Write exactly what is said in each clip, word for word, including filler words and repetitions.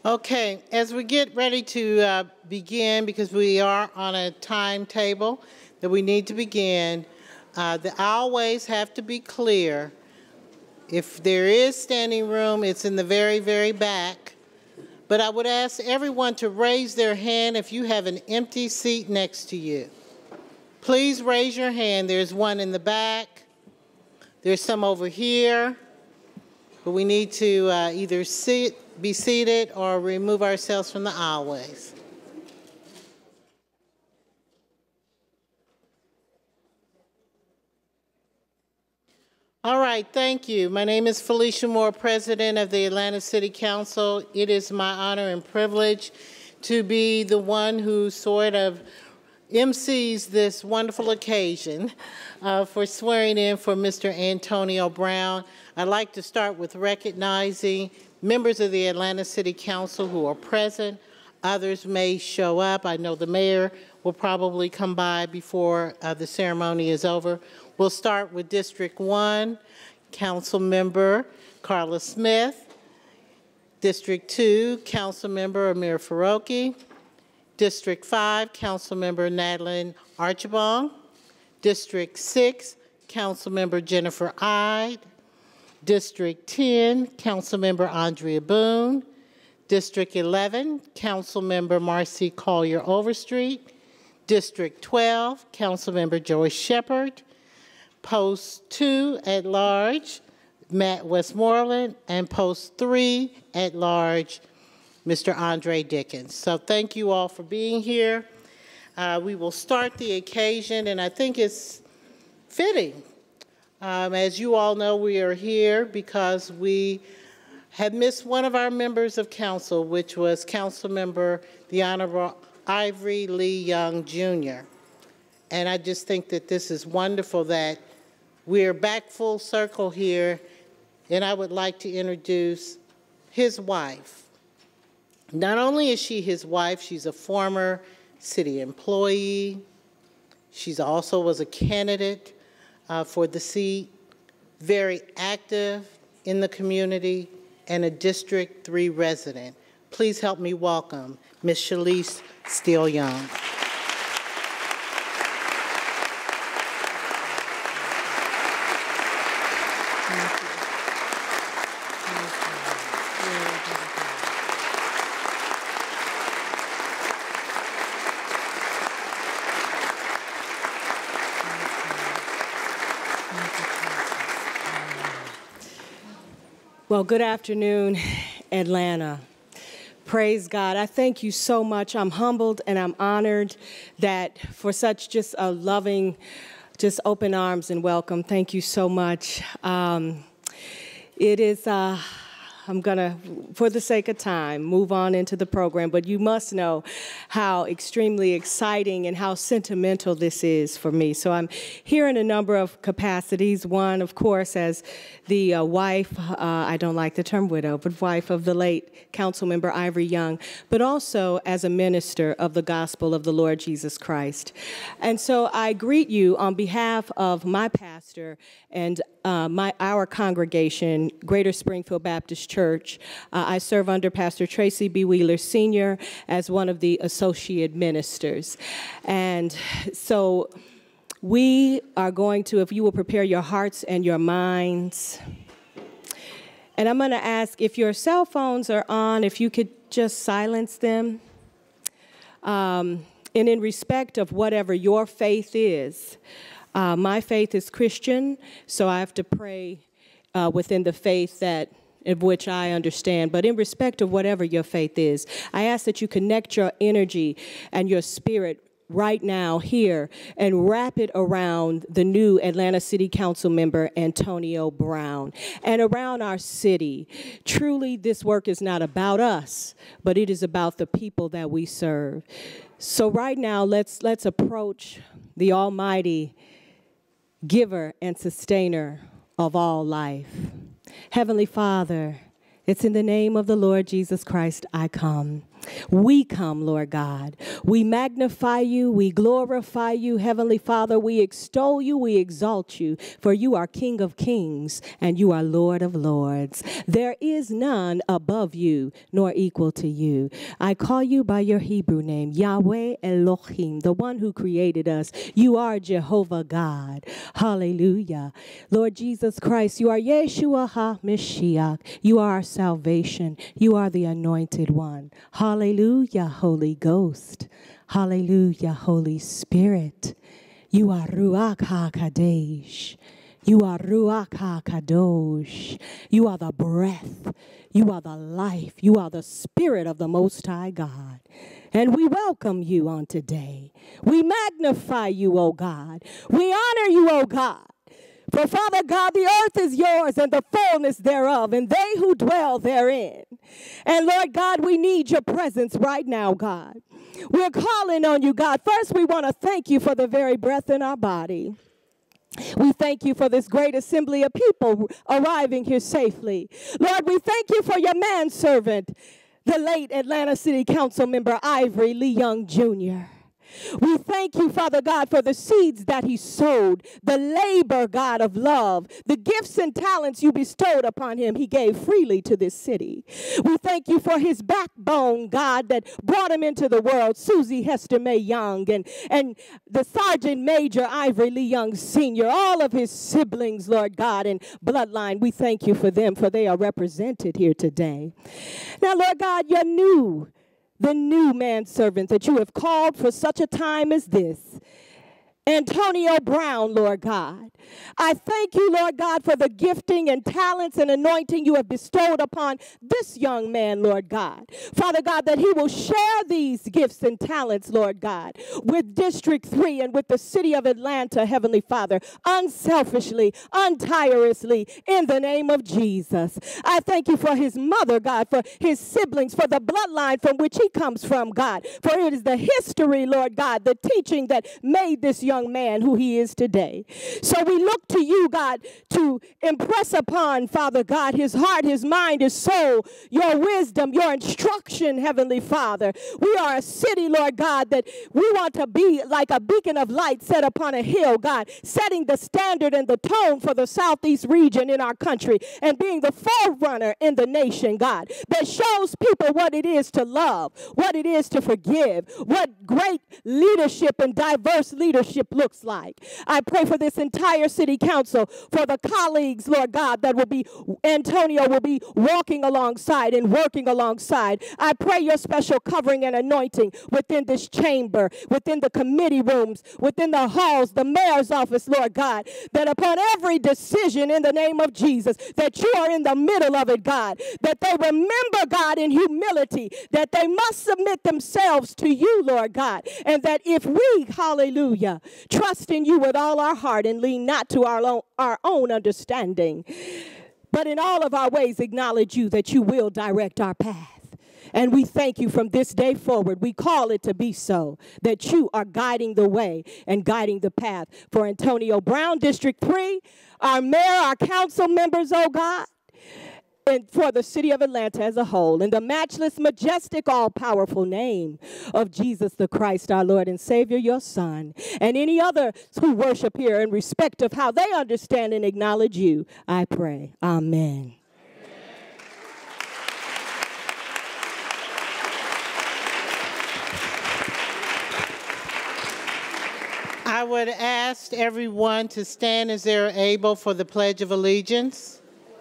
Okay, as we get ready to uh, begin, because we are on a timetable that we need to begin, uh, the aisleways have to be clear. If there is standing room, it's in the very, very back. But I would ask everyone to raise their hand if you have an empty seat next to you. Please raise your hand. There's one in the back. There's some over here. But we need to uh, either sit, be seated or remove ourselves from the aisleways. All right, thank you. My name is Felicia Moore, President of the Atlanta City Council. It is my honor and privilege to be the one who sort of M Cs this wonderful occasion uh, for swearing in for Mister Antonio Brown. I'd like to start with recognizing members of the Atlanta City Council who are present. Others may show up. I know the mayor will probably come by before uh, the ceremony is over. We'll start with District one, Council Member Carla Smith. District two, Council Member Amir Faroki. District five, Council Member Natalie Archibong. District six, Council Member Jennifer Ide. District ten, Council Member Andrea Boone. District eleven, Council Member Marcy Collier Overstreet. District twelve, Council Member Joyce Shepard. Post two at large, Matt Westmoreland, and Post three at large, Mister Andre Dickens. So thank you all for being here. Uh, we will start the occasion, and I think it's fitting. Um, as you all know, we are here because we had missed one of our members of council, which was Council Member the Honorable Ivory Lee Young, Junior And I just think that this is wonderful that we're back full circle here, and I would like to introduce his wife. Not only is she his wife, she's a former city employee. She's also was a candidate uh, for the seat, very active in the community, and a District three resident. Please help me welcome Miz Shalise Steele Young. Well, good afternoon, Atlanta. Praise God. I thank you so much. I'm humbled and I'm honored that for such just a loving, just open arms and welcome. Thank you so much. Um, it is, uh, I'm going to, for the sake of time, move on into the program, but you must know how extremely exciting and how sentimental this is for me. So I'm here in a number of capacities. One, of course, as the uh, wife, uh, I don't like the term widow, but wife of the late Councilmember Ivory Young, but also as a minister of the gospel of the Lord Jesus Christ. And so I greet you on behalf of my pastor and uh, my our congregation, Greater Springfield Baptist Church. Uh, I serve under Pastor Tracy B. Wheeler Senior as one of the associate ministers. And so we are going to, if you will prepare your hearts and your minds. And I'm going to ask if your cell phones are on, if you could just silence them. Um, and in respect of whatever your faith is, uh, my faith is Christian, so I have to pray uh, within the faith that of which I understand. But in respect of whatever your faith is, I ask that you connect your energy and your spirit right now here and wrap it around the new Atlanta City Council member Antonio Brown and around our city. Truly, this work is not about us, but it is about the people that we serve. So right now, let's let's approach the almighty giver and sustainer of all life. Heavenly Father, it's in the name of the Lord Jesus Christ I come. We come, Lord God. We magnify you. We glorify you, Heavenly Father. We extol you. We exalt you. For you are King of kings and you are Lord of lords. There is none above you nor equal to you. I call you by your Hebrew name, Yahweh Elohim, the one who created us. You are Jehovah God. Hallelujah. Lord Jesus Christ, you are Yeshua HaMashiach. You are our salvation. You are the anointed one. Hallelujah, Holy Ghost. Hallelujah, Holy Spirit. You are Ruach HaKadosh. You are Ruach HaKadosh. You are the breath. You are the life. You are the Spirit of the Most High God. And we welcome you on today. We magnify you, O God. We honor you, O God. For Father God, the earth is yours and the fullness thereof, and they who dwell therein. And Lord God, we need your presence right now, God. We're calling on you, God. First, we want to thank you for the very breath in our body. We thank you for this great assembly of people arriving here safely. Lord, we thank you for your manservant, the late Atlanta City Council member Ivory Lee Young Junior We thank you, Father God, for the seeds that he sowed, the labor, God, of love, the gifts and talents you bestowed upon him, he gave freely to this city. We thank you for his backbone, God, that brought him into the world, Susie Hester May Young, and, and the Sergeant Major Ivory Lee Young Senior, all of his siblings, Lord God, and bloodline. We thank you for them, for they are represented here today. Now, Lord God, you're new. The new manservant that you have called for such a time as this, Antonio Brown, Lord God. I thank you, Lord God, for the gifting and talents and anointing you have bestowed upon this young man, Lord God. Father God, that he will share these gifts and talents, Lord God, with District three and with the city of Atlanta, Heavenly Father, unselfishly, untirelessly, in the name of Jesus. I thank you for his mother, God, for his siblings, for the bloodline from which he comes from, God. For it is the history, Lord God, the teaching that made this young man who he is today. So we look to you, God, to impress upon, Father God, his heart, his mind, his soul, your wisdom, your instruction, Heavenly Father. We are a city, Lord God, that we want to be like a beacon of light set upon a hill, God, setting the standard and the tone for the southeast region in our country and being the forerunner in the nation, God, that shows people what it is to love, what it is to forgive, what great leadership and diverse leadership looks like. I pray for this entire city council, for the colleagues, Lord God, that will be, Antonio will be walking alongside and working alongside. I pray your special covering and anointing within this chamber, within the committee rooms, within the halls, the mayor's office, Lord God, that upon every decision in the name of Jesus, that you are in the middle of it, God, that they remember, God, in humility, that they must submit themselves to you, Lord God, and that if we, hallelujah, trust in you with all our heart and lean not to our own, our own understanding, but in all of our ways acknowledge you, that you will direct our path. And we thank you from this day forward. We call it to be so, that you are guiding the way and guiding the path for Antonio Brown, District three, our mayor, our council members, oh God, and for the city of Atlanta as a whole, in the matchless, majestic, all-powerful name of Jesus the Christ, our Lord and Savior, your Son, and any others who worship here in respect of how they understand and acknowledge you, I pray. Amen. I would ask everyone to stand as they're able for the Pledge of Allegiance.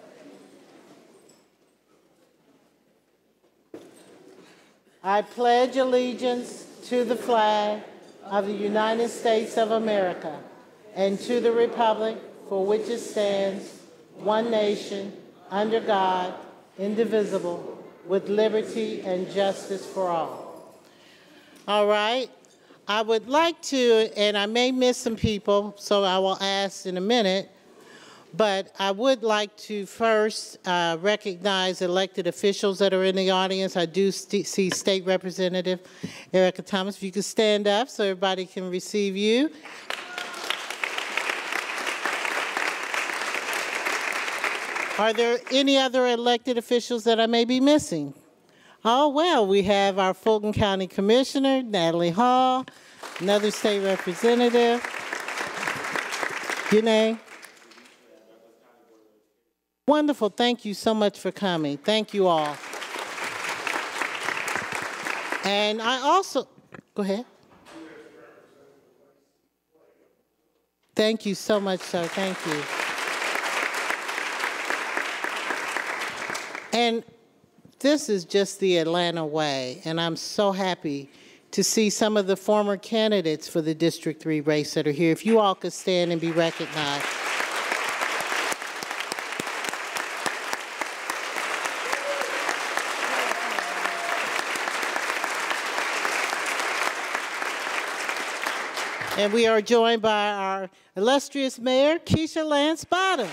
I pledge allegiance to the flag of the United States of America and to the republic for which it stands, one nation, under God, indivisible, with liberty and justice for all. All right. I would like to, and I may miss some people, so I will ask in a minute, but I would like to first uh, recognize elected officials that are in the audience. I do st see State Representative Erica Thomas. If you could stand up so everybody can receive you. Are there any other elected officials that I may be missing? Oh, well, we have our Fulton County Commissioner, Natalie Hall, another state representative. Your name? Wonderful. Thank you so much for coming. Thank you all. And I also, go ahead. Thank you so much, sir. Thank you. And this is just the Atlanta way, and I'm so happy to see some of the former candidates for the District three race that are here. If you all could stand and be recognized. And we are joined by our illustrious mayor, Keisha Lance Bottoms.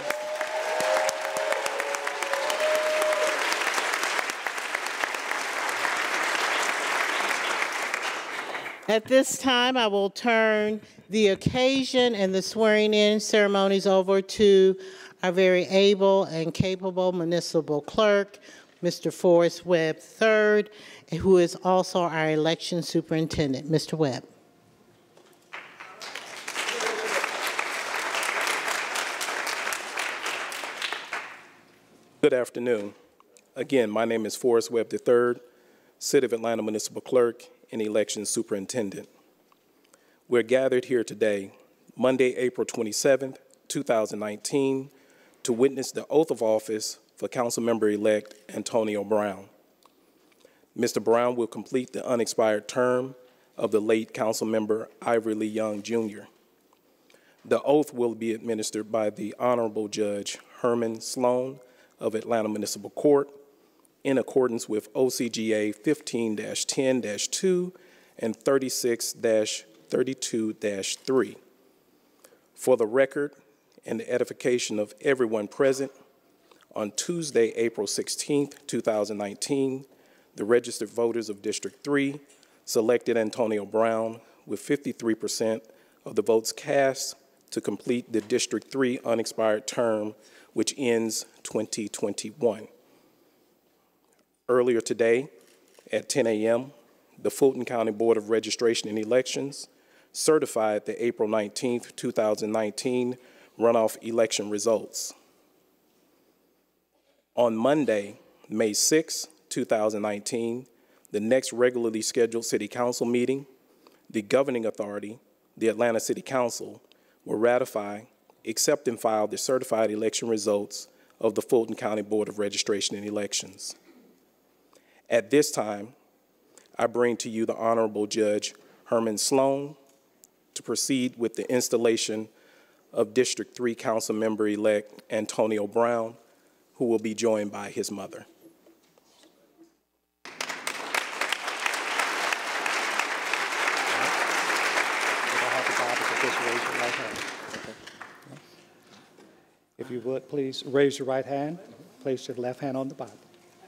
At this time, I will turn the occasion and the swearing-in ceremonies over to our very able and capable municipal clerk, Mister Forrest Webb the third, who is also our election superintendent. Mister Webb. Good afternoon. Again, my name is Forrest Webb the third, City of Atlanta Municipal Clerk and Election Superintendent. We're gathered here today, Monday, April twenty-seventh, two thousand nineteen, to witness the oath of office for Councilmember-elect Antonio Brown. Mister Brown will complete the unexpired term of the late Councilmember Ivory Lee Young, Junior The oath will be administered by the Honorable Judge Herman Sloan of Atlanta Municipal Court in accordance with O C G A fifteen dash ten dash two and thirty-six dash thirty-two dash three. For the record and the edification of everyone present, on Tuesday, April sixteenth, two thousand nineteen, the registered voters of District three selected Antonio Brown with fifty-three percent of the votes cast to complete the District three unexpired term, which ends twenty twenty-one. Earlier today, at ten A M, the Fulton County Board of Registration and Elections certified the April nineteenth, two thousand nineteen runoff election results. On Monday, May sixth, two thousand nineteen, the next regularly scheduled City Council meeting, the governing authority, the Atlanta City Council, will ratify, accept, and file the certified election results of the Fulton County Board of Registration and Elections. At this time, I bring to you the Honorable Judge Herman Sloan to proceed with the installation of District three Council Member-elect Antonio Brown, who will be joined by his mother. If you would, please raise your right hand, place your left hand on the Bible.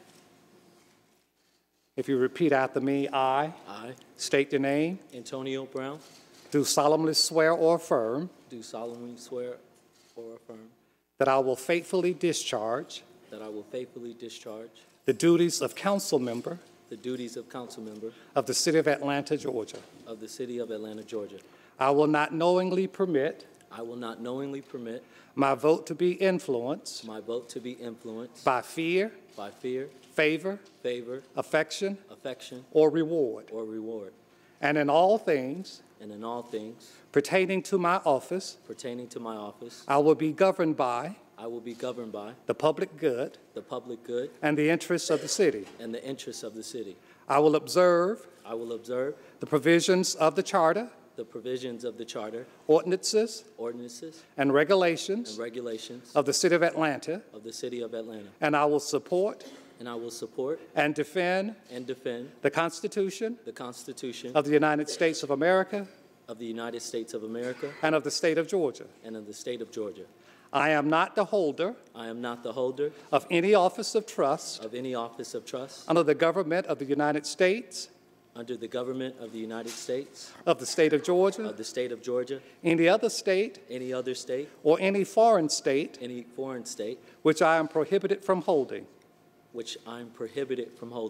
If you repeat after me, I, I, state your name, Antonio Brown, do solemnly swear or affirm do solemnly swear or affirm that I will faithfully discharge that I will faithfully discharge the duties of council member the duties of council member of the City of Atlanta, Georgia. of the City of Atlanta, Georgia. I will not knowingly permit I will not knowingly permit my vote to be influenced my vote to be influenced by fear, by fear, favor, favor, affection, affection, or reward, or reward, and in all things and in all things pertaining to my office, pertaining to my office, I will be governed by I will be governed by the public good the public good and the interests of the city. and the interests of the city. I will observe I will observe the provisions of the Charter, the provisions of the Charter, ordinances, ordinances, and regulations and regulations of the City of Atlanta, of the City of Atlanta, and I will support and I will support and defend and defend the Constitution the Constitution of the United States of America of the United States of America and of the state of Georgia. and of the state of Georgia. I am not the holder I am not the holder of any office of trust of any office of trust under the government of the United States, under the government of the United States, of the state of Georgia, of the state of Georgia, any other state, any other state, or any foreign state any foreign state, which I am prohibited from holding. which I am prohibited from holding.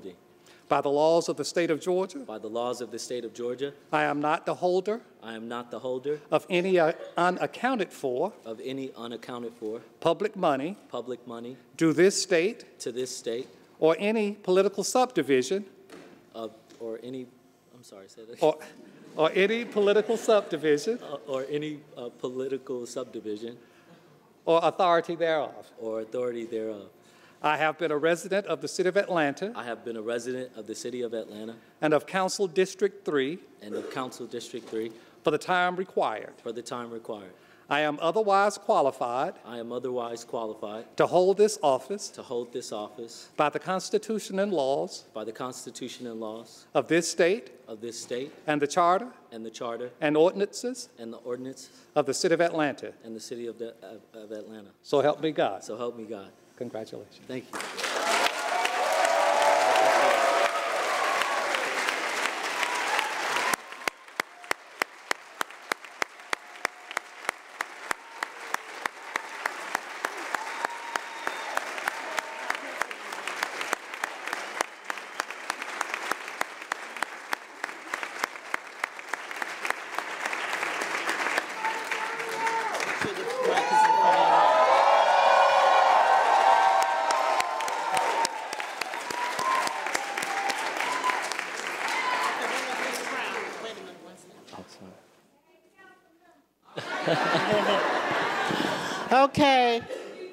by the laws of the state of Georgia. by the laws of the state of Georgia. I am not the holder I am not the holder of any uh, unaccounted for of any unaccounted for public money public money due this state to this state or any political subdivision of, or any, I'm sorry, say that. or, or any political subdivision Uh, or any uh, political subdivision or authority thereof. or authority thereof. I have been a resident of the city of Atlanta I have been a resident of the city of Atlanta and of Council District three and of Council District three for the time required. for the time required. I am otherwise qualified I am otherwise qualified to hold this office to hold this office by the Constitution and laws by the Constitution and laws of this state of this state and the charter and the charter and ordinances and the ordinance of the city of Atlanta. and the city of, the, of, of Atlanta. So help me God. So help me God. Congratulations. Thank you. Okay.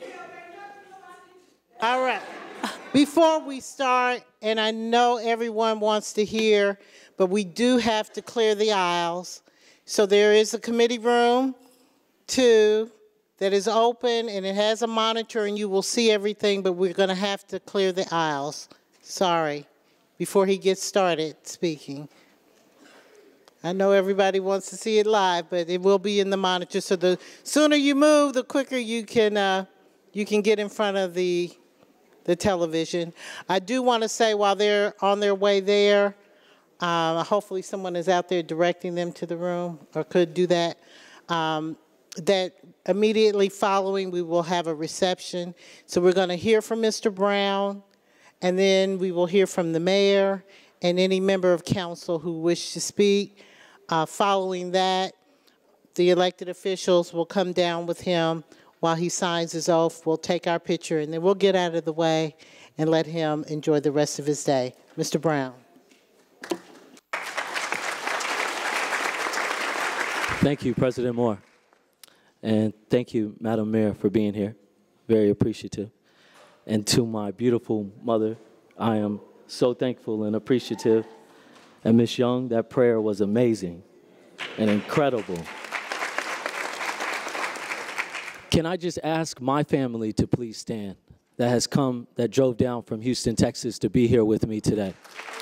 All right. Before we start, and I know everyone wants to hear, but we do have to clear the aisles. So there is a committee room, two, that is open, and it has a monitor, and you will see everything, but we're going to have to clear the aisles. Sorry, before he gets started speaking. I know everybody wants to see it live, but it will be in the monitor. So the sooner you move, the quicker you can uh, you can get in front of the the television. I do want to say while they're on their way there, uh, hopefully someone is out there directing them to the room or could do that. Um, that immediately following, we will have a reception. So we're going to hear from Mister Brown, and then we will hear from the mayor and any member of council who wish to speak. Uh, following that, the elected officials will come down with him while he signs his oath. We'll take our picture, and then we'll get out of the way and let him enjoy the rest of his day. Mister Brown. Thank you, President Moore. And thank you, Madam Mayor, for being here. Very appreciative. And to my beautiful mother, I am so thankful and appreciative. And Miz Young, that prayer was amazing and incredible. Can I just ask my family to please stand that has come, that drove down from Houston, Texas to be here with me today?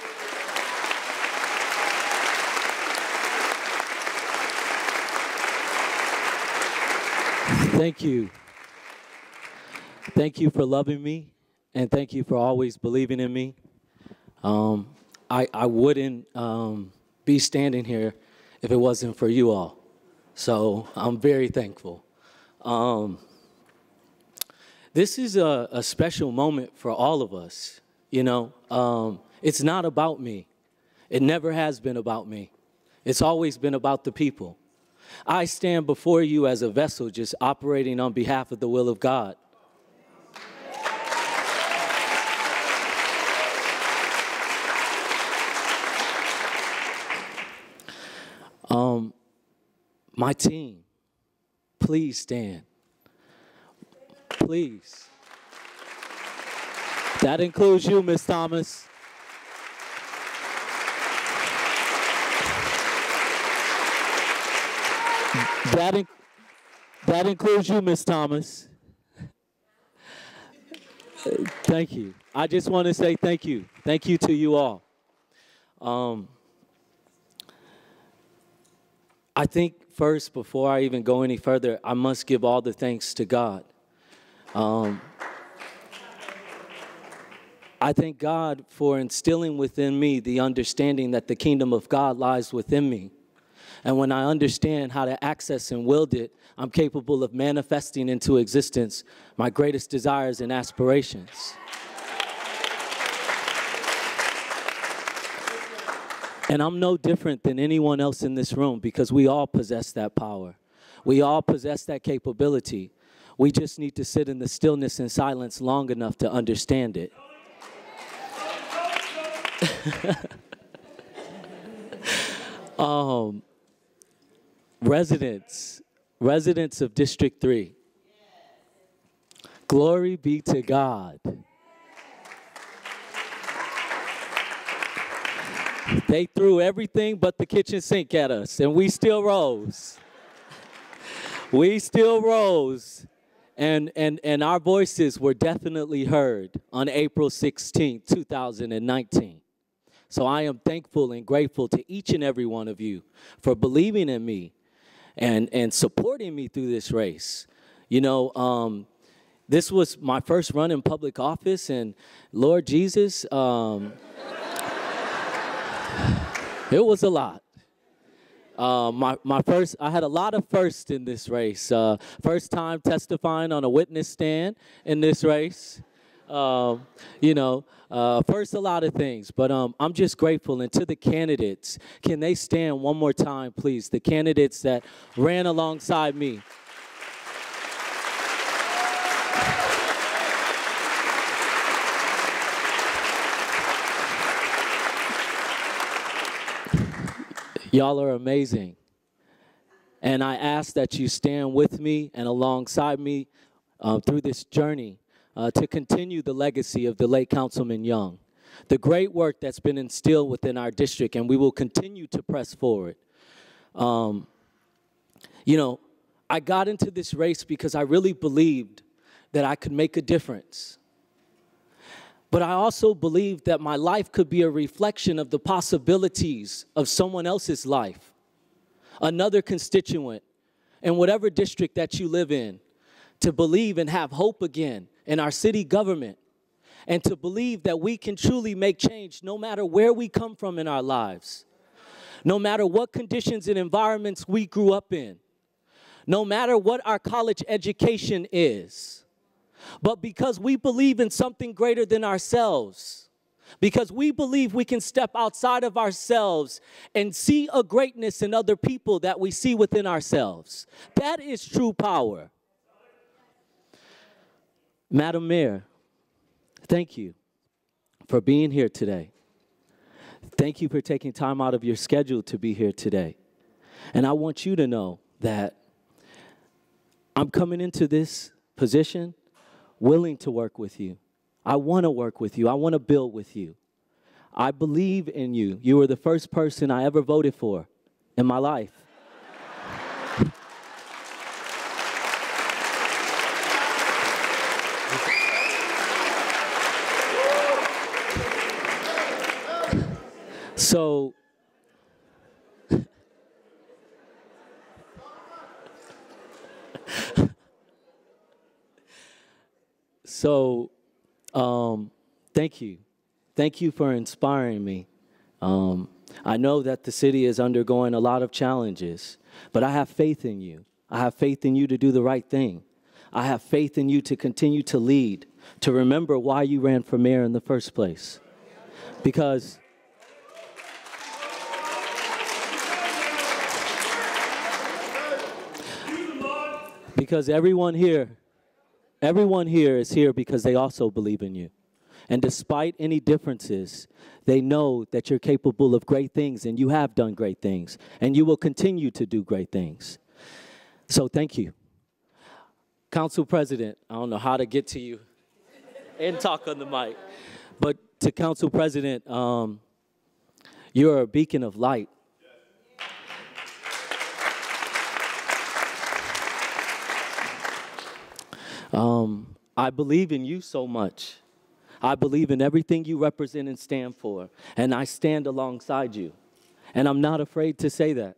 Thank you. Thank you for loving me, and thank you for always believing in me. Um, I, I wouldn't um, be standing here if it wasn't for you all. So I'm very thankful. Um, this is a, a special moment for all of us. You know, um, it's not about me. It never has been about me. It's always been about the people. I stand before you as a vessel just operating on behalf of the will of God. Um, my team, please stand. Please. That includes you, Miz Thomas. That, in that includes you, Miz Thomas. Thank you. I just want to say thank you. Thank you to you all. Um, I think first, before I even go any further, I must give all the thanks to God. Um, I thank God for instilling within me the understanding that the kingdom of God lies within me. And when I understand how to access and wield it, I'm capable of manifesting into existence my greatest desires and aspirations. And I'm no different than anyone else in this room because we all possess that power. We all possess that capability. We just need to sit in the stillness and silence long enough to understand it. um, residents, residents of District three, glory be to God. They threw everything but the kitchen sink at us, and we still rose. We still rose, and, and, and our voices were definitely heard on April sixteenth, two thousand nineteen. So I am thankful and grateful to each and every one of you for believing in me and, and supporting me through this race. You know, um, this was my first run in public office, and Lord Jesus, um, it was a lot. Uh, my, my first, I had a lot of firsts in this race. Uh, first time testifying on a witness stand in this race. Um, you know, uh, first a lot of things, but um, I'm just grateful. And to the candidates, can they stand one more time, please? The candidates that ran alongside me. Y'all are amazing. And I ask that you stand with me and alongside me uh, through this journey uh, to continue the legacy of the late Councilman Young, the great work that's been instilled within our district, and we will continue to press forward. Um, you know, I got into this race because I really believed that I could make a difference. But I also believed that my life could be a reflection of the possibilities of someone else's life, another constituent, in whatever district that you live in, to believe and have hope again in our city government, and to believe that we can truly make change no matter where we come from in our lives, no matter what conditions and environments we grew up in, no matter what our college education is. But because we believe in something greater than ourselves, because we believe we can step outside of ourselves and see a greatness in other people that we see within ourselves. That is true power. Madam Mayor, thank you for being here today. Thank you for taking time out of your schedule to be here today. And I want you to know that I'm coming into this position willing to work with you. I want to work with you. I want to build with you. I believe in you. You were the first person I ever voted for in my life. So, So, um, thank you. Thank you for inspiring me. Um, I know that the city is undergoing a lot of challenges, but I have faith in you. I have faith in you to do the right thing. I have faith in you to continue to lead, to remember why you ran for mayor in the first place. Because because everyone here Everyone here is here because they also believe in you. And despite any differences, they know that you're capable of great things, and you have done great things, and you will continue to do great things. So thank you. Council President, I don't know how to get to you and talk on the mic, but to Council President, um, you're a beacon of light. Um, I believe in you so much. I believe in everything you represent and stand for, and I stand alongside you. And I'm not afraid to say that.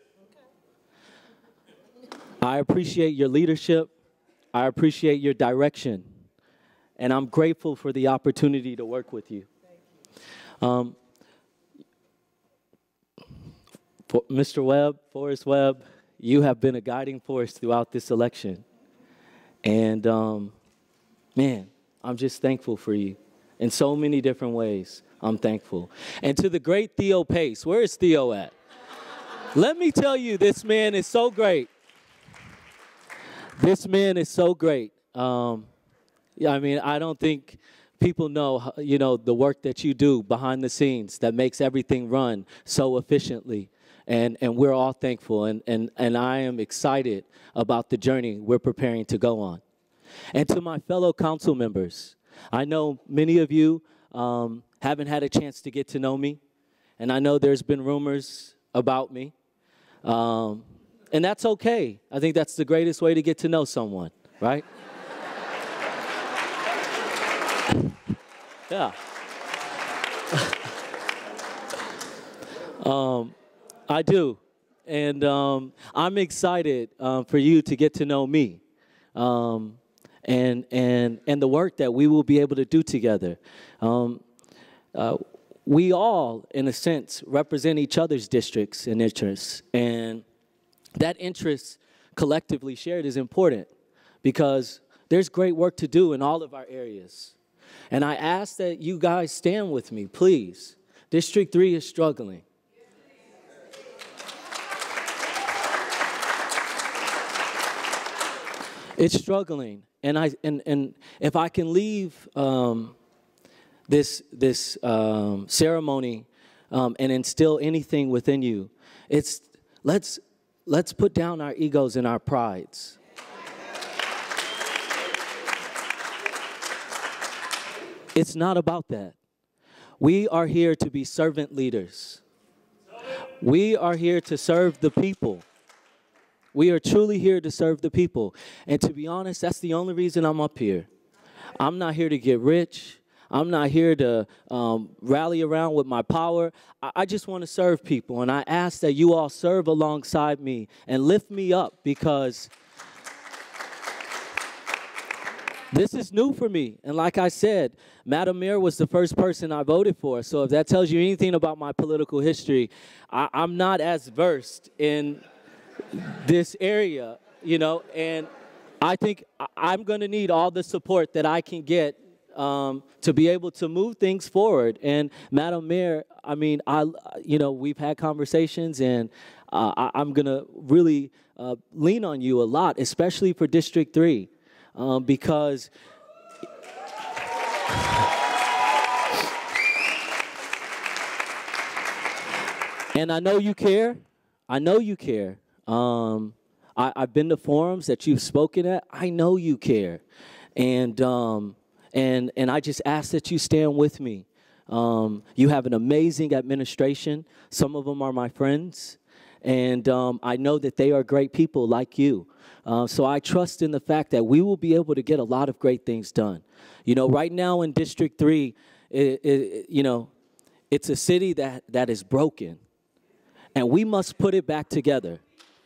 I appreciate your leadership. I appreciate your direction. And I'm grateful for the opportunity to work with you. Um, for Mister Webb, Forrest Webb, you have been a guiding force throughout this election. And, um, man, I'm just thankful for you. in so many different ways. I'm thankful. And to the great Theo Pace, where is Theo at? Let me tell you, this man is so great. This man is so great. Um, yeah, I mean, I don't think people know, you know, the work that you do behind the scenes that makes everything run so efficiently. And, and we're all thankful, and, and, and I am excited about the journey we're preparing to go on. And to my fellow council members, I know many of you um, haven't had a chance to get to know me, and I know there's been rumors about me, um, and that's okay. I think that's the greatest way to get to know someone, right? Yeah. um, I do, and um, I'm excited um, for you to get to know me, um, and and and the work that we will be able to do together. Um, uh, we all, in a sense, represent each other's districts and interests, and that interest collectively shared is important because there's great work to do in all of our areas. And I ask that you guys stand with me, please. District three is struggling. It's struggling, and I and and if I can leave um, this this um, ceremony um, and instill anything within you, it's let's let's put down our egos and our prides. It's not about that. We are here to be servant leaders. We are here to serve the people. We are truly here to serve the people. And to be honest, that's the only reason I'm up here. I'm not here to get rich. I'm not here to um, rally around with my power. I, I just want to serve people. And I ask that you all serve alongside me and lift me up, because this is new for me. And like I said, Madam Mayor was the first person I voted for. So if that tells you anything about my political history, I, I'm not as versed in this area, you know, and I think I'm going to need all the support that I can get um, to be able to move things forward. And Madam Mayor, I mean, I, you know, we've had conversations, and uh, I, I'm going to really uh, lean on you a lot, especially for District three, um, because and I know you care. I know you care. Um, I, I've been to forums that you've spoken at. I know you care, and um, and and I just ask that you stand with me. Um, you have an amazing administration. Some of them are my friends, and um, I know that they are great people like you. Uh, so I trust in the fact that we will be able to get a lot of great things done. You know, right now in District three, it, it, you know, it's a city that that is broken, and we must put it back together.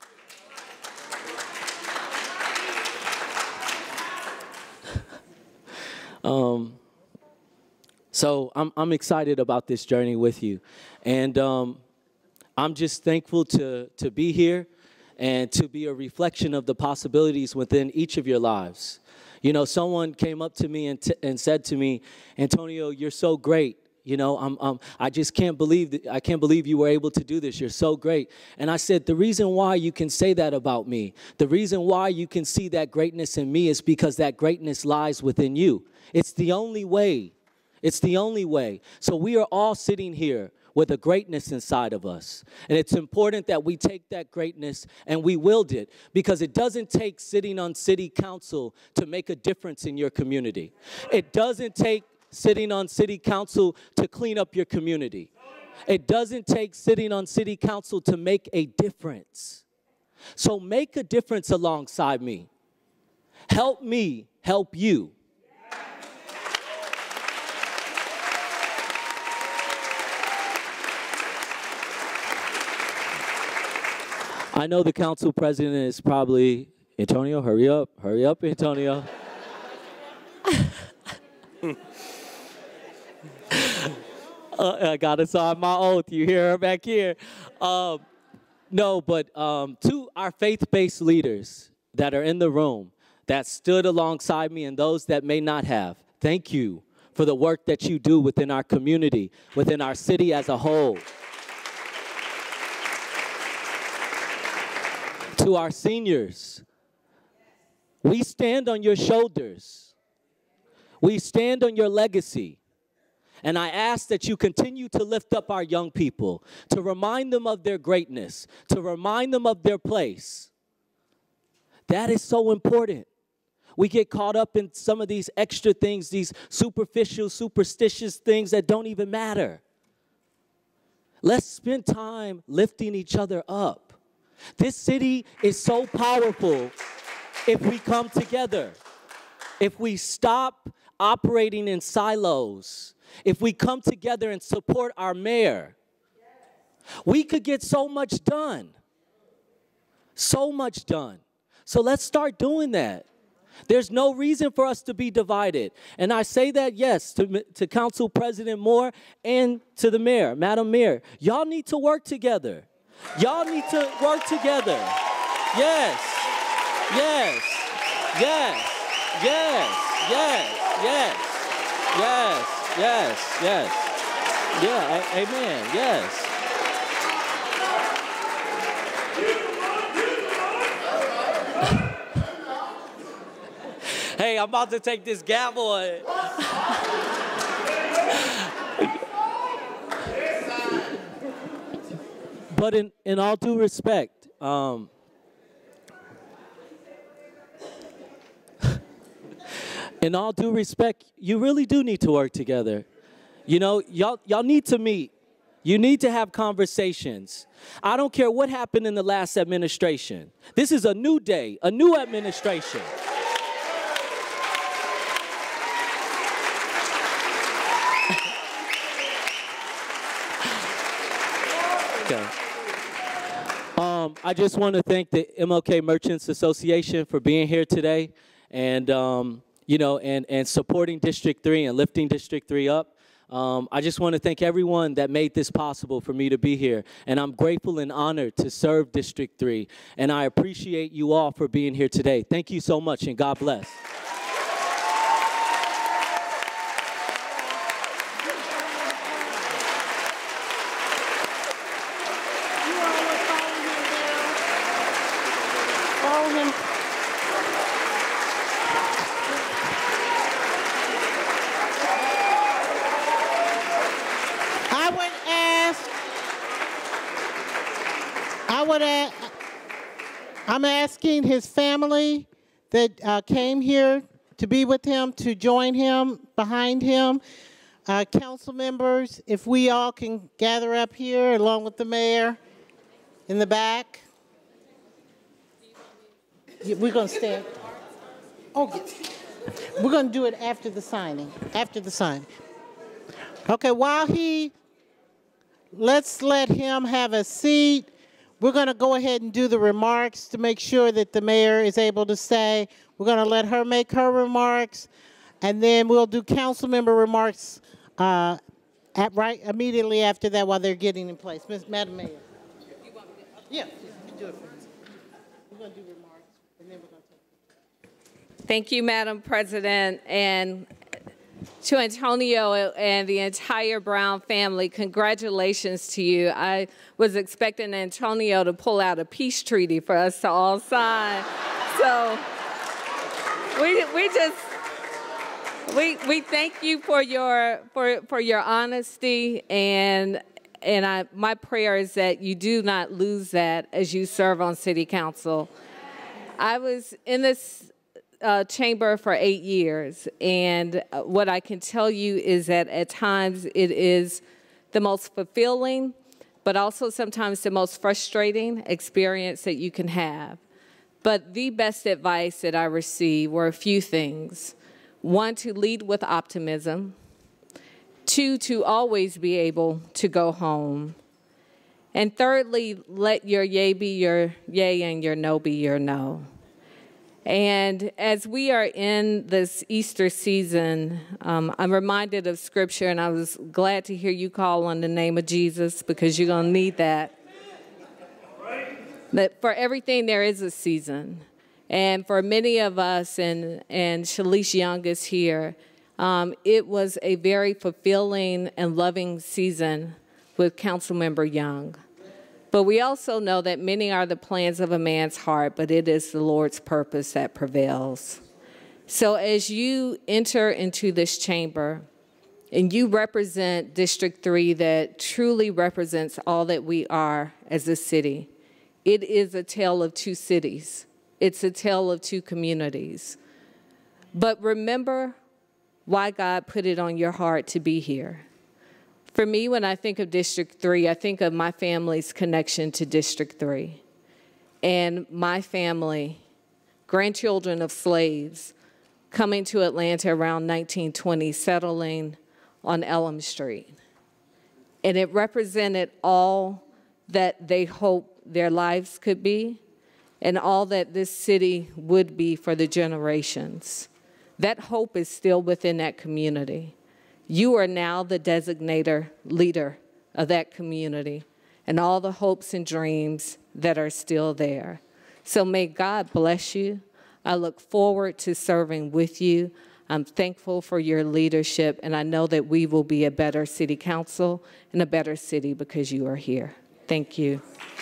Um, so I'm, I'm excited about this journey with you. And um, I'm just thankful to, to be here and to be a reflection of the possibilities within each of your lives. You know, someone came up to me and, t and said to me, Antonio, you're so great. You know, I'm, I'm, I just can't believe that, I can't believe you were able to do this. You're so great. And I said, the reason why you can say that about me, the reason why you can see that greatness in me is because that greatness lies within you. It's the only way. It's the only way. So we are all sitting here with a greatness inside of us. And it's important that we take that greatness and we wield it, because it doesn't take sitting on city council to make a difference in your community. It doesn't take sitting on city council to clean up your community. It doesn't take sitting on city council to make a difference. So make a difference alongside me. Help me help you. I know the council president is probably, Antonio, hurry up, hurry up, Antonio. uh, I got to sign my oath. You hear her back here. Um, no, but um, to our faith-based leaders that are in the room, that stood alongside me, and those that may not have, thank you for the work that you do within our community, within our city as a whole. To our seniors, we stand on your shoulders. We stand on your legacy. And I ask that you continue to lift up our young people, to remind them of their greatness, to remind them of their place. That is so important. We get caught up in some of these extra things, these superficial, superstitious things that don't even matter. Let's spend time lifting each other up. This city is so powerful if we come together, if we stop operating in silos, if we come together and support our mayor. We could get so much done, so much done. So let's start doing that. There's no reason for us to be divided. And I say that, yes, to, to Council President Moore and to the mayor, Madam Mayor. Y'all need to work together. Y'all need to work together. Yes, yes, yes, yes, yes, yes, yes, yes, yes. Yeah, a- amen, yes. Hey, I'm about to take this gavel. And but in, in all due respect, um, in all due respect, you really do need to work together. You know, y'all, y'all need to meet. You need to have conversations. I don't care what happened in the last administration. This is a new day, a new administration. Okay. Um, I just want to thank the M L K Merchants Association for being here today, and um, you know, and and supporting District three and lifting District three up. Um, I just want to thank everyone that made this possible for me to be here, and I'm grateful and honored to serve District three, and I appreciate you all for being here today. Thank you so much, and God bless. I'm asking his family that uh, came here to be with him to join him behind him. Uh, council members, if we all can gather up here along with the mayor in the back. We're going to stand. Oh, we're going to do it after the signing. After the signing. Okay, while he, let's let him have a seat. We're going to go ahead and do the remarks to make sure that the mayor is able to stay. We're going to let her make her remarks, and then we'll do council member remarks uh, at right immediately after that while they're getting in place. Miz Madam Mayor. Yeah, you do it first. We're going to do remarks, and then we're going to take. Thank you, Madam President, and to Antonio and the entire Brown family, congratulations to you. I was expecting Antonio to pull out a peace treaty for us to all sign. So we we just we we thank you for your for for your honesty, and and I my prayer is that you do not lose that as you serve on City Council. I was in this Uh, chamber for eight years, and uh, what I can tell you is that at times it is the most fulfilling, but also sometimes the most frustrating experience that you can have. But the best advice that I received were a few things. One, to lead with optimism. Two, to always be able to go home. And thirdly, let your yay be your yay and your no be your no. And as we are in this Easter season, um, I'm reminded of Scripture, and I was glad to hear you call on the name of Jesus, because you're going to need that. That for everything there is a season. And for many of us, and, and Shalice Young is here, Um, it was a very fulfilling and loving season with Councilmember Young. But we also know that many are the plans of a man's heart, but it is the Lord's purpose that prevails. So as you enter into this chamber, and you represent District three that truly represents all that we are as a city, it is a tale of two cities. It's a tale of two communities. But remember why God put it on your heart to be here. For me, when I think of District three, I think of my family's connection to District three. And my family, grandchildren of slaves, coming to Atlanta around nineteen twenty, settling on Elm Street. And it represented all that they hoped their lives could be and all that this city would be for the generations. That hope is still within that community. You are now the designator leader of that community and all the hopes and dreams that are still there. So may God bless you. I look forward to serving with you. I'm thankful for your leadership, and I know that we will be a better city council and a better city because you are here. Thank you.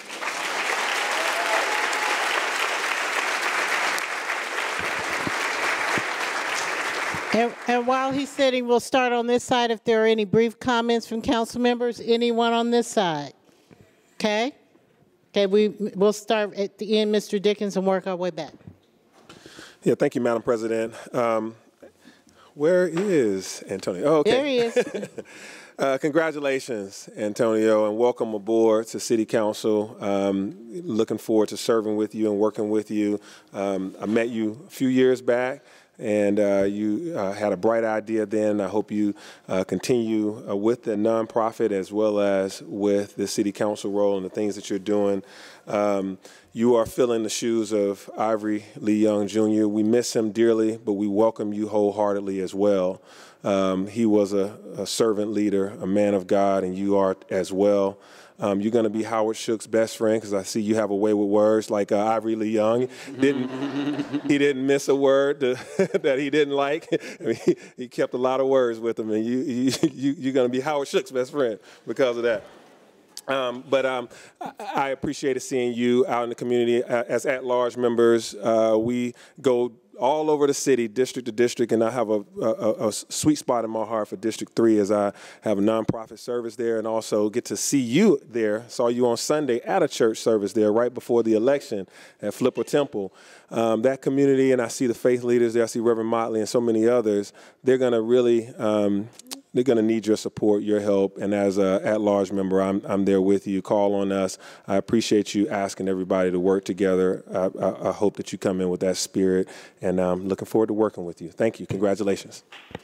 And, and while he's sitting, we'll start on this side if there are any brief comments from council members. Anyone on this side? Okay? Okay, we, we'll start at the end, Mister Dickens, and work our way back. Yeah, thank you, Madam President. Um, where is Antonio? Oh, okay. There he is. uh, congratulations, Antonio, and welcome aboard to City Council. Um, looking forward to serving with you and working with you. Um, I met you a few years back, and uh, you uh, had a bright idea then. I hope you uh, continue uh, with the nonprofit as well as with the City Council role and the things that you're doing. Um, you are filling the shoes of Ivory Lee Young, Junior We miss him dearly, but we welcome you wholeheartedly as well. Um, he was a, a servant leader, a man of God, and you are as well. Um, you're going to be Howard Shook's best friend because I see you have a way with words like uh, Ivory Lee Young. Didn't, he didn't miss a word to, that he didn't like. I mean, he, he kept a lot of words with him, and you, you, you, you're going to be Howard Shook's best friend because of that. Um, but um, I, I appreciated seeing you out in the community as at-large members. Uh, we go all over the city, district to district, and I have a, a, a sweet spot in my heart for District three as I have a nonprofit service there and also get to see you there. Saw you on Sunday at a church service there right before the election at Flipper Temple. Um, that community, and I see the faith leaders there, I see Reverend Motley and so many others, they're going to really um, they're going to need your support, your help, and as an at-large member, I'm, I'm there with you. Call on us. I appreciate you asking everybody to work together. I, I, I hope that you come in with that spirit, and I'm looking forward to working with you. Thank you. Congratulations.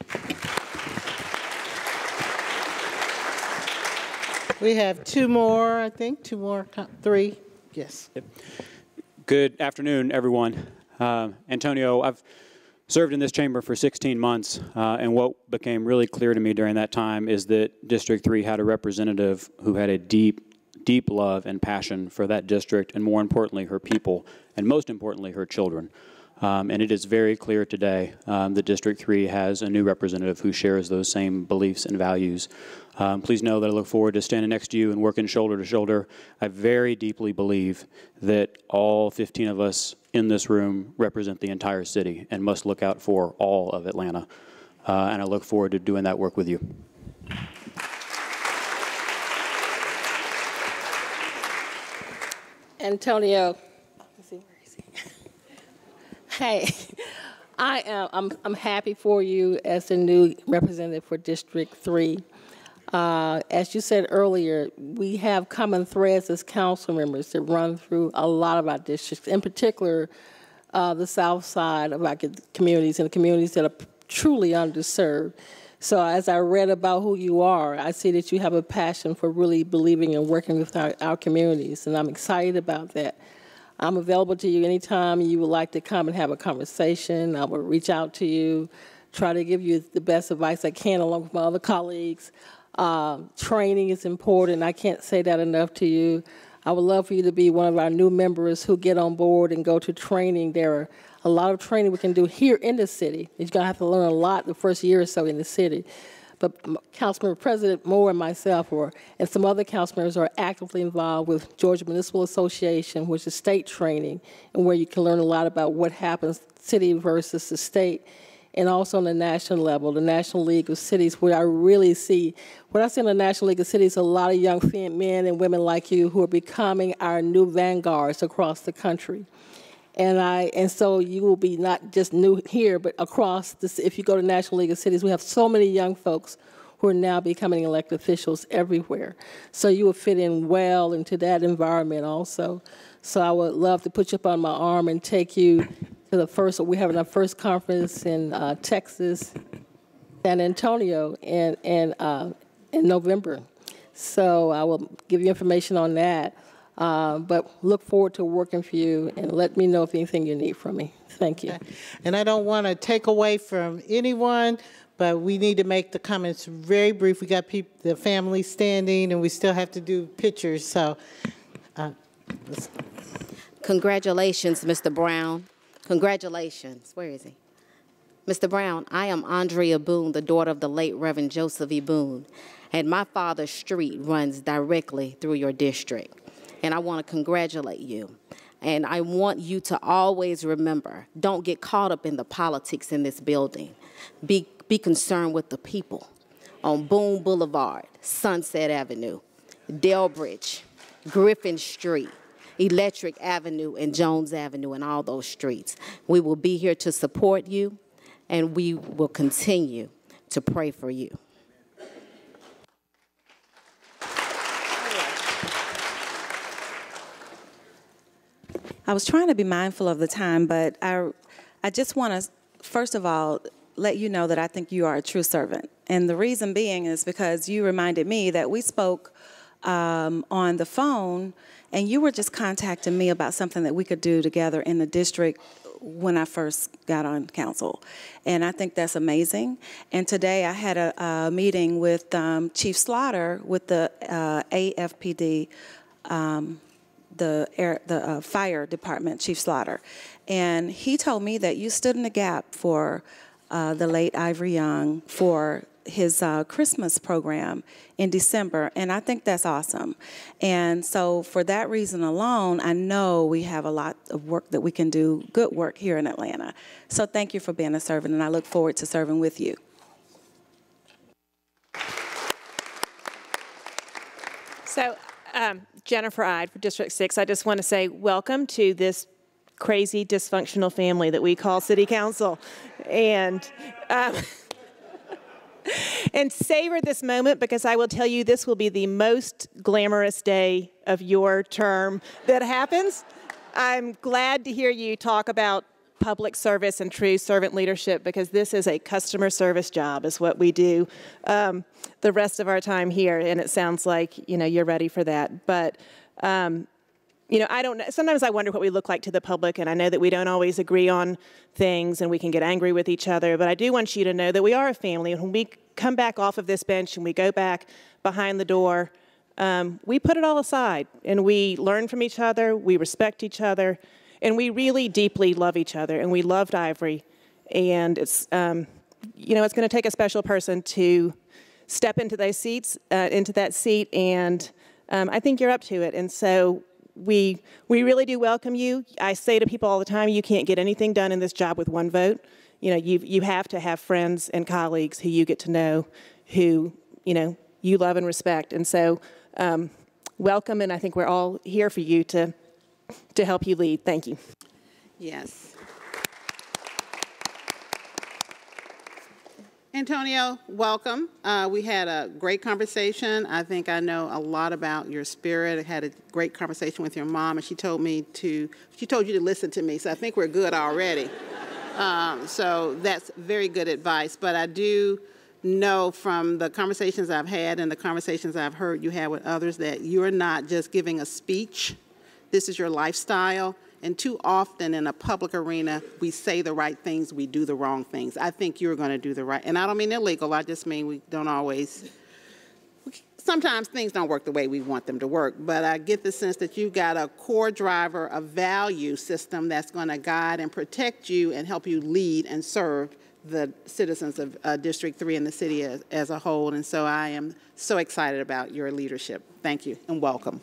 We have two more, I think, two more, three. Yes. Good afternoon, everyone. Uh, Antonio, I've served in this chamber for sixteen months, uh, and what became really clear to me during that time is that District three had a representative who had a deep, deep love and passion for that district, and more importantly, her people, and most importantly, her children. Um, and it is very clear today um, that District three has a new representative who shares those same beliefs and values. Um, please know that I look forward to standing next to you and working shoulder to shoulder. I very deeply believe that all fifteen of us in this room represent the entire city and must look out for all of Atlanta. Uh, and I look forward to doing that work with you. Antonio, let's see, where is he? Hey, I am, I'm, I'm happy for you as the new representative for District three. Uh, as you said earlier, we have common threads as council members that run through a lot of our districts, in particular uh, the south side of our communities and the communities that are truly underserved. So as I read about who you are, I see that you have a passion for really believing and working with our, our communities, and I'm excited about that. I'm available to you anytime you would like to come and have a conversation. I will reach out to you, try to give you the best advice I can along with my other colleagues. Uh, training is important. I can't say that enough to you. I would love for you to be one of our new members who get on board and go to training. There are a lot of training we can do here in the city. You're going to have to learn a lot the first year or so in the city. But Councilman President Moore and myself are, and some other council members are actively involved with Georgia Municipal Association, which is state training, and where you can learn a lot about what happens city versus the state. And also on the national level, the National League of Cities, where I really see, what I see in the National League of Cities, a lot of young men and women like you who are becoming our new vanguards across the country. And I, and so you will be not just new here, but across this. If you go to the National League of Cities, we have so many young folks who are now becoming elected officials everywhere. So you will fit in well into that environment also. So I would love to put you up on my arm and take you to the first, we're having our first conference in uh, Texas, San Antonio, in, in, uh, in November. So I will give you information on that. Uh, but look forward to working for you, and let me know if anything you need from me. Thank you. And I don't want to take away from anyone, but we need to make the comments very brief. We got people, the family standing, and we still have to do pictures. So, uh, congratulations, Mister Brown. Congratulations. Where is he? Mister Brown, I am Andrea Boone, the daughter of the late Reverend Joseph E. Boone, and my father's street runs directly through your district. And I want to congratulate you. And I want you to always remember, don't get caught up in the politics in this building. Be, be concerned with the people on Boone Boulevard, Sunset Avenue, Delbridge, Griffin Street, Electric Avenue, and Jones Avenue, and all those streets. We will be here to support you, and we will continue to pray for you. I was trying to be mindful of the time, but I, I just want to, first of all, let you know that I think you are a true servant. And the reason being is because you reminded me that we spoke um, on the phone, and you were just contacting me about something that we could do together in the district when I first got on council. And I think that's amazing. And today I had a, a meeting with um, Chief Slaughter with the uh, A F P D um, the air, the uh, fire department, Chief Slaughter, and he told me that you stood in the gap for uh, the late Ivory Young for his uh, Christmas program in December, and I think that's awesome. And so for that reason alone, I know we have a lot of work that we can do, good work here in Atlanta. So thank you for being a servant, and I look forward to serving with you. So. Um, Jennifer Ide for District six. I just want to say welcome to this crazy, dysfunctional family that we call City Council. And, um, and savor this moment, because I will tell you this will be the most glamorous day of your term that happens. I'm glad to hear you talk about public service and true servant leadership, because this is a customer service job is what we do um, the rest of our time here, and it sounds like, you know, you're ready for that. But, um, you know, I don't know. Sometimes I wonder what we look like to the public, and I know that we don't always agree on things and we can get angry with each other, but I do want you to know that we are a family, and when we come back off of this bench and we go back behind the door, um, we put it all aside and we learn from each other, we respect each other, and we really deeply love each other, and we loved Ivory. And it's, um, you know, it's going to take a special person to step into those seats, uh, into that seat, and um, I think you're up to it. And so we we really do welcome you. I say to people all the time, you can't get anything done in this job with one vote. You know, you you have to have friends and colleagues who you get to know, who you know you love and respect. And so, um, welcome, and I think we're all here for you to. to help you lead. Thank you. Yes. Antonio, welcome. Uh, we had a great conversation. I think I know a lot about your spirit. I had a great conversation with your mom, and she told me to, she told you to listen to me, so I think we're good already. um, so that's very good advice, but I do know from the conversations I've had and the conversations I've heard you have with others that you're not just giving a speech. This is your lifestyle, and too often in a public arena, we say the right things, we do the wrong things. I think you're going to do the right, and I don't mean illegal, I just mean we don't always, sometimes things don't work the way we want them to work, but I get the sense that you've got a core driver, a value system that's going to guide and protect you and help you lead and serve the citizens of uh, District three and the city as, as a whole. And so I am so excited about your leadership. Thank you and welcome.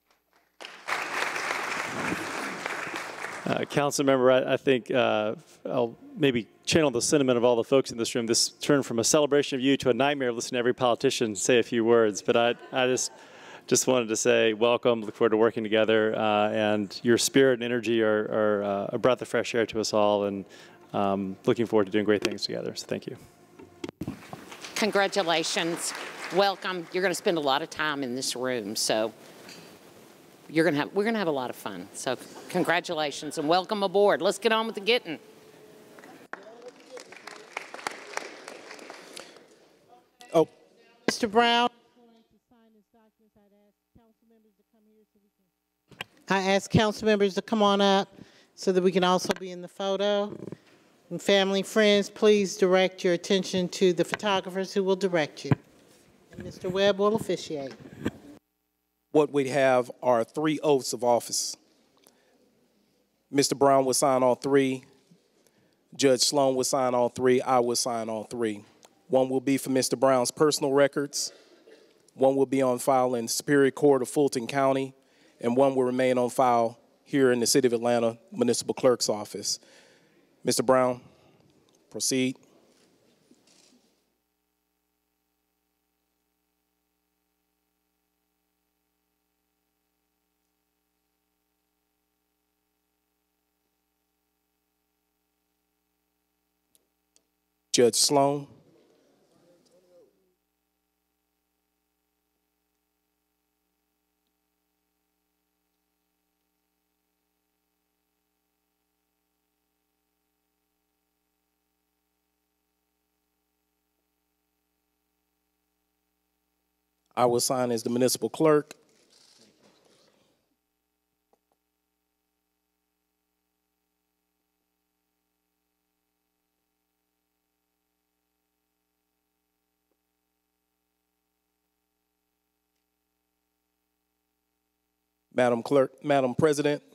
Uh, Council member, I, I think uh, I'll maybe channel the sentiment of all the folks in this room. This turned from a celebration of you to a nightmare of listening to every politician say a few words. But I, I just, just wanted to say welcome. Look forward to working together. Uh, and your spirit and energy are, are uh, a breath of fresh air to us all. And um, looking forward to doing great things together. So thank you. Congratulations. Welcome. You're going to spend a lot of time in this room. So. You're gonna have, we're going to have a lot of fun. So congratulations and welcome aboard. Let's get on with the getting. Oh. Mister Brown. I ask council members to come on up so that we can also be in the photo. And family, friends, please direct your attention to the photographers who will direct you. And Mister Webb will officiate. What we have are three oaths of office. Mister Brown will sign all three. Judge Sloan will sign all three. I will sign all three. One will be for Mister Brown's personal records. One will be on file in the Superior Court of Fulton County. And one will remain on file here in the City of Atlanta Municipal Clerk's office. Mister Brown, proceed. Judge Sloan. I will sign as the municipal clerk. Madam Clerk, Madam President,